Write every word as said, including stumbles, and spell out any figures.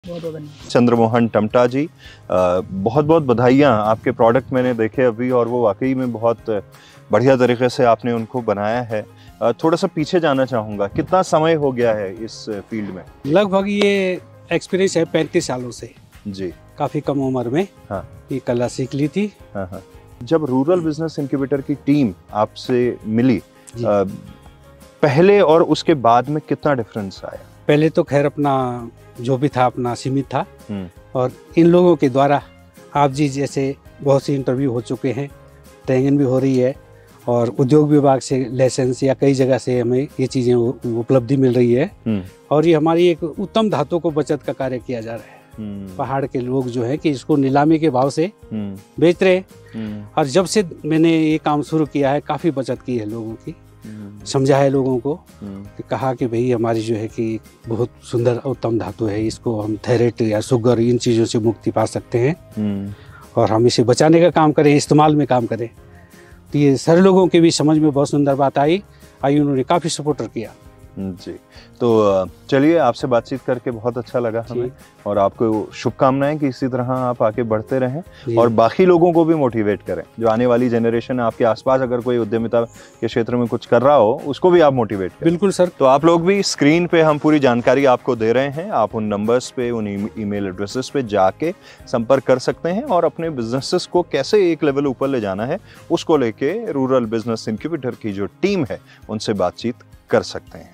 बहुत बहुत धन्यवाद। चंद्रमोहन टमटा जी, बहुत बहुत बधाइयाँ। आपके प्रोडक्ट मैंने देखे अभी और वो वाकई में बहुत बढ़िया तरीके से आपने उनको बनाया है। थोड़ा सा पीछे जाना चाहूँगा, कितना समय हो गया है इस फील्ड में? लगभग ये एक्सपीरियंस है पैंतीस सालों से जी। काफ़ी कम उम्र में हाँ ये कला सीख ली थी। हाँ हाँ। जब रूरल बिजनेस इंक्यूबेटर की टीम आपसे मिली, आ, पहले और उसके बाद में कितना डिफरेंस आया? पहले तो खैर अपना जो भी था अपना सीमित था, और इन लोगों के द्वारा आप जी जैसे बहुत सी इंटरव्यू हो चुके हैं, ट्रेनिंग भी हो रही है, और उद्योग विभाग से लाइसेंस या कई जगह से हमें ये चीज़ें उपलब्धि मिल रही है, और ये हमारी एक उत्तम धातु को बचत का कार्य किया जा रहा है। पहाड़ के लोग जो है कि इसको नीलामी के भाव से बेच रहे हैं, और जब से मैंने ये काम शुरू किया है काफ़ी बचत की है लोगों की, समझा है लोगों को कि कहा कि भाई हमारी जो है कि बहुत सुंदर उत्तम धातु है, इसको हम थायराइड या शुगर इन चीज़ों से मुक्ति पा सकते हैं, और हम इसे बचाने का काम करें, इस्तेमाल में काम करें। तो ये सारे लोगों के भी समझ में बहुत सुंदर बात आई आई उन्होंने काफ़ी सपोर्टर किया जी। तो चलिए, आपसे बातचीत करके बहुत अच्छा लगा हमें, और आपको शुभकामनाएं कि इसी तरह आप आगे बढ़ते रहें और बाकी लोगों को भी मोटिवेट करें। जो आने वाली जनरेशन है आपके आसपास, अगर कोई उद्यमिता के क्षेत्र में कुछ कर रहा हो उसको भी आप मोटिवेट करें। बिल्कुल सर। तो आप लोग भी स्क्रीन पे हम पूरी जानकारी आपको दे रहे हैं, आप उन नंबर्स पे, उन ईमेल एड्रेसेस पे जाके संपर्क कर सकते हैं, और अपने बिजनेसेस को कैसे एक लेवल ऊपर ले जाना है उसको लेके रूरल बिजनेस इंक्यूबेटर की जो टीम है उनसे बातचीत कर सकते हैं।